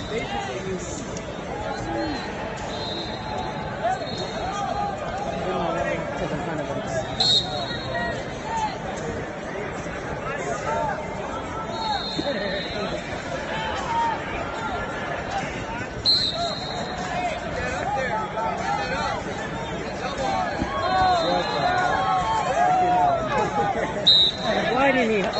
Why do you need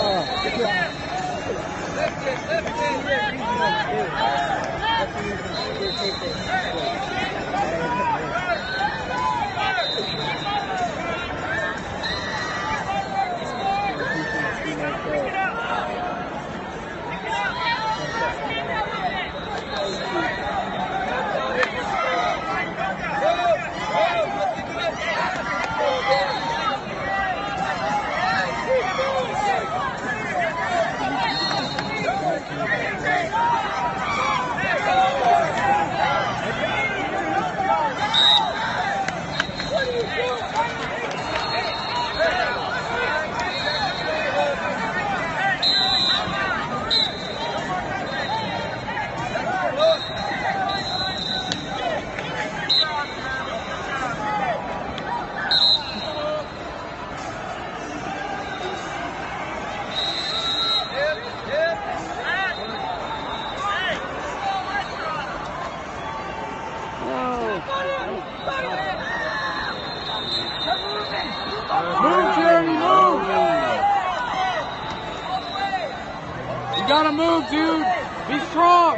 Move, Jeremy, move! You gotta move, dude! Be strong!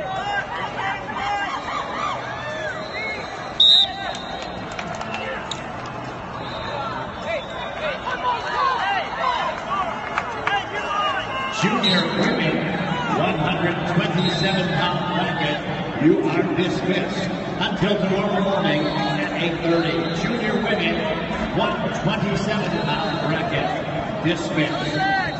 Junior women, 127-pound bracket, you are dismissed until tomorrow morning at 8:30. Junior women, 127-pound bracket, dismissed.